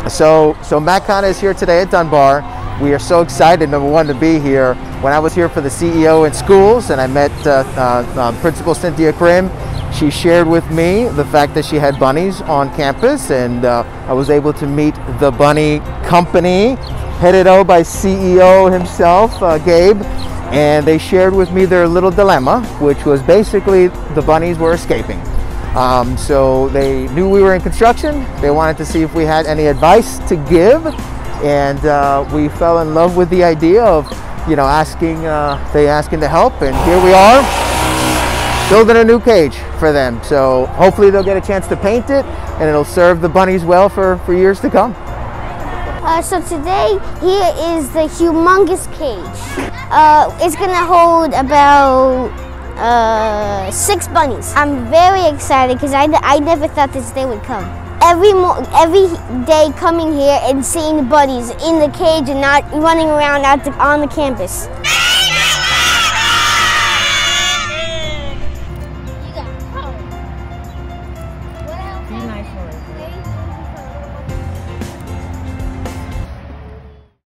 So MatCon is here today at Dunbar. We are so excited, number one, to be here. When I was here for the CEO in schools and I met Principal Cynthia Krim, she shared with me the fact that she had bunnies on campus, and I was able to meet the bunny company, headed up by CEO himself, Gabe, and they shared with me their little dilemma, which was basically the bunnies were escaping. So they knew we were in construction. They wanted to see if we had any advice to give, and we fell in love with the idea of, asking to help, and here we are, building a new cage for them. So hopefully they'll get a chance to paint it, and it'll serve the bunnies well for years to come. So today, here is the humongous cage. It's gonna hold about 6 bunnies. I'm very excited because I never thought this day would come. Every day coming here and seeing bunnies in the cage and not running around on the campus.